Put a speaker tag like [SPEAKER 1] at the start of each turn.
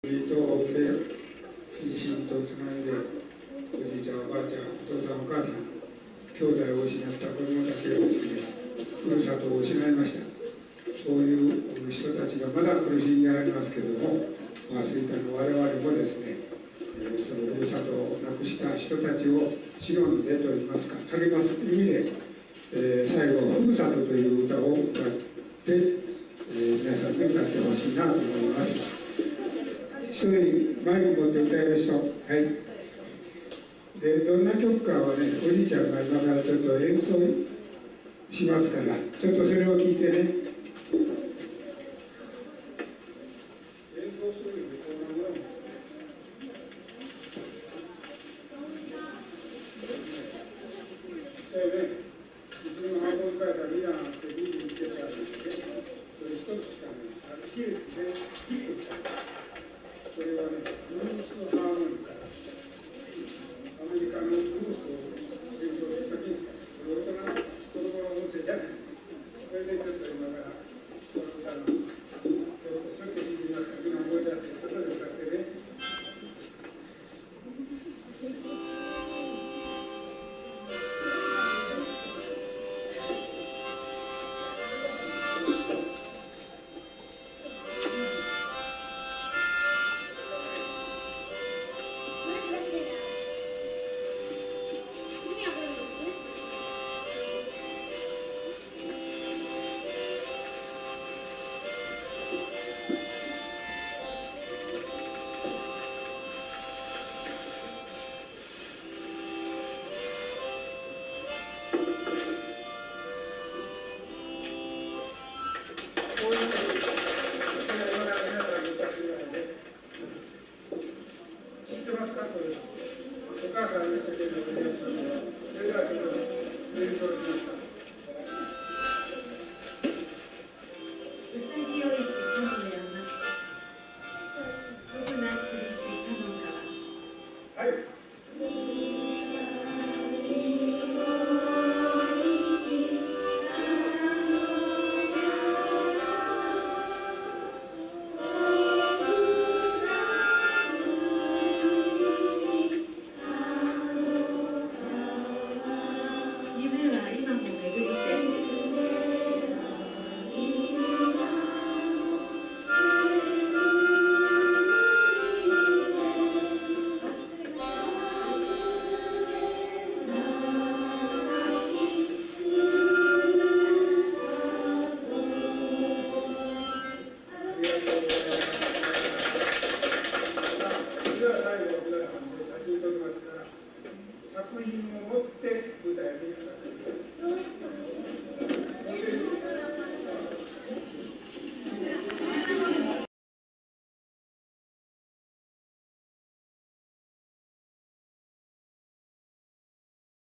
[SPEAKER 1] 離島で地震と津波でおじいちゃんおばあちゃんお父さんお母さん兄弟を失った子どもたちがですねふるさとを失いました。そういう人たちがまだ苦しんでありますけれども、そういったの我々もですね、そのふるさとを亡くした人たちを忍んでといいますか励ますという意味で、最後ふるさとという歌を歌って、皆さんに歌ってほしいなと思います。一人マイク持って歌える人、はい。でどんな曲かはね、おじいちゃんが今からちょっと演奏しますから、ちょっとそれを聞いてね。演奏するよりこんなもの。それね、いつも半分使えたらリーダーなんて見に行ってたんですけど、それ一つしかない。キープでキープした。それはね、ブルースハーモニカ。アメリカのブルースを演奏するときに、大人の子供の音声じゃない。それでちょっと今からその歌の